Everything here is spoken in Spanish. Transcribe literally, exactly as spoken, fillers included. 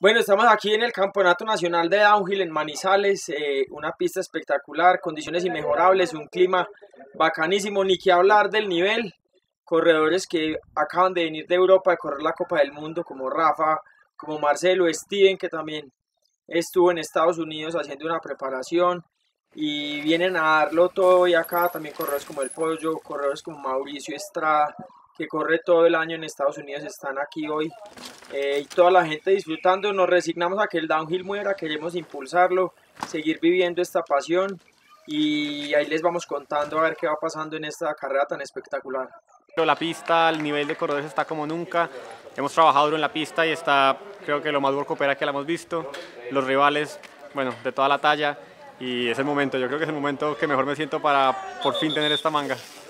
Bueno, estamos aquí en el Campeonato Nacional de Downhill en Manizales, eh, una pista espectacular, condiciones inmejorables, un clima bacanísimo, ni que hablar del nivel, corredores que acaban de venir de Europa de correr la Copa del Mundo, como Rafa, como Marcelo, Steven, que también estuvo en Estados Unidos haciendo una preparación, y vienen a darlo todo, y acá también corredores como El Pollo, corredores como Mauricio Estrada, que corre todo el año en Estados Unidos, están aquí hoy, eh, y toda la gente disfrutando. Nos resignamos a que el downhill muera, queremos impulsarlo, seguir viviendo esta pasión, y ahí les vamos contando a ver qué va pasando en esta carrera tan espectacular. La pista, el nivel de corredores está como nunca, hemos trabajado duro en la pista y está, creo que lo más World Cupera que la hemos visto, los rivales, bueno, de toda la talla, y es el momento, yo creo que es el momento que mejor me siento para por fin tener esta manga.